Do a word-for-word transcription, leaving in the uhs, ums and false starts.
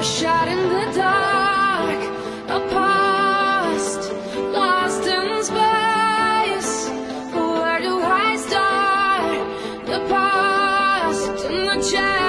shot in the dark, a past lost in space. Where do I start? The past in the chest.